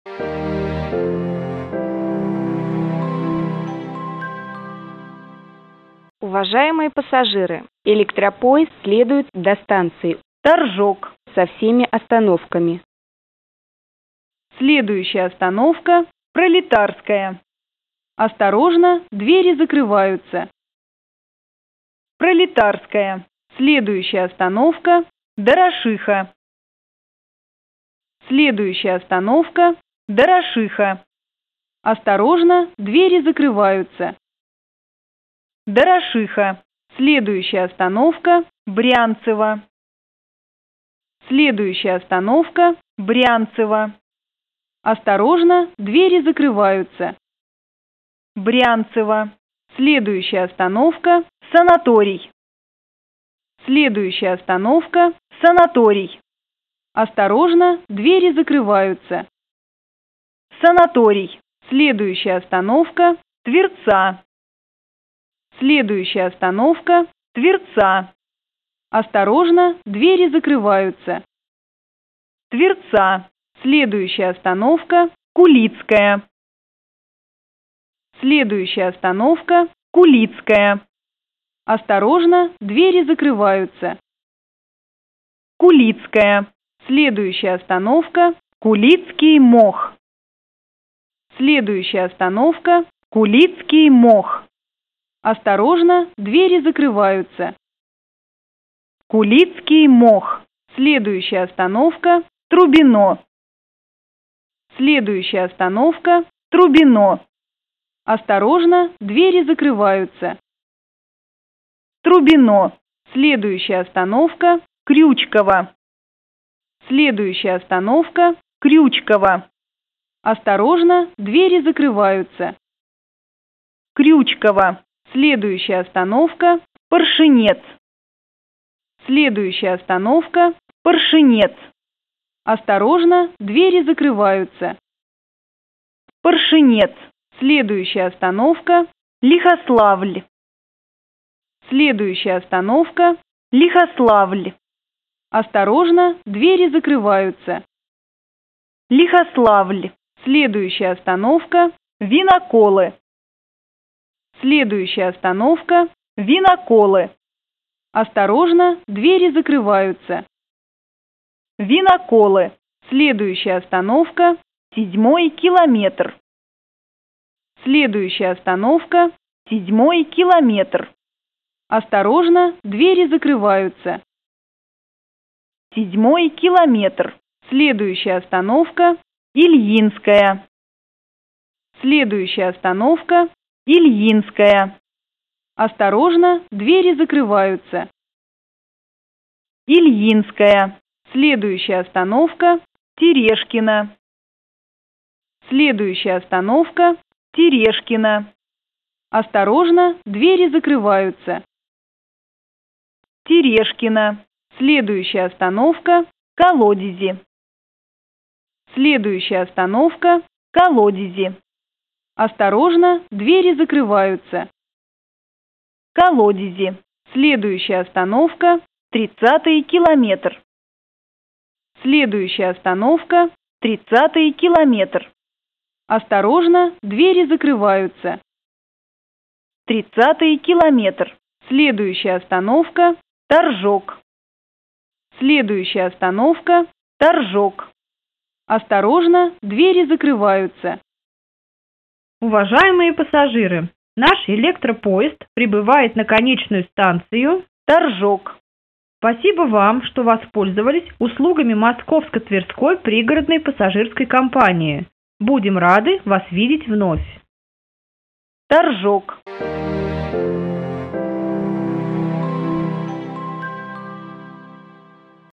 Уважаемые пассажиры, электропоезд следует до станции Торжок со всеми остановками. Следующая остановка – Пролетарская. Осторожно, двери закрываются. Пролетарская. Следующая остановка – Дорошиха. Следующая остановка – Дорошиха. Осторожно, двери закрываются. Дорошиха. Следующая остановка – Брянцево. Следующая остановка – Брянцево. Осторожно, двери закрываются. Брянцево. Следующая остановка – Санаторий. Следующая остановка – Санаторий. Осторожно, двери закрываются. Санаторий. Следующая остановка – Тверца. Следующая остановка – Тверца. Осторожно, двери закрываются. Тверца. Следующая остановка – Кулицкая. Следующая остановка – Кулицкая. Осторожно, двери закрываются. Кулицкая. Следующая остановка – Кулицкий мох. Следующая остановка – Кулицкий мох. Осторожно, двери закрываются. Кулицкий мох. Следующая остановка – Трубино. Следующая остановка – Трубино. Осторожно, двери закрываются. Трубино. Следующая остановка – Крючково. Следующая остановка – Крючково. Осторожно, двери закрываются. Крючково. Следующая остановка – Поршенец. Следующая остановка – Поршенец. Осторожно, двери закрываются. Поршенец. Следующая остановка – Лихославль. Следующая остановка – Лихославль. Осторожно, двери закрываются. Лихославль. Следующая остановка – Виноколы. Следующая остановка – Виноколы. Осторожно, двери закрываются. Виноколы. Следующая остановка – 7-й километр. Следующая остановка – 7-й километр. Осторожно, двери закрываются. 7-й километр. Следующая остановка – Ильинская. Следующая остановка – Ильинская. Осторожно, двери закрываются. Ильинская. Следующая остановка – Терешкина. Следующая остановка – Терешкина. Осторожно, двери закрываются. Терешкина. Следующая остановка – Колодези. Следующая остановка – Колодези. Осторожно, двери закрываются. Колодези. Следующая остановка – 30-й километр. Следующая остановка – 30-й километр. Осторожно, двери закрываются. 30-й километр. Следующая остановка – Торжок. Следующая остановка – Торжок. Осторожно, двери закрываются. Уважаемые пассажиры, наш электропоезд прибывает на конечную станцию Торжок. Спасибо вам, что воспользовались услугами Московско-Тверской пригородной пассажирской компании. Будем рады вас видеть вновь. Торжок.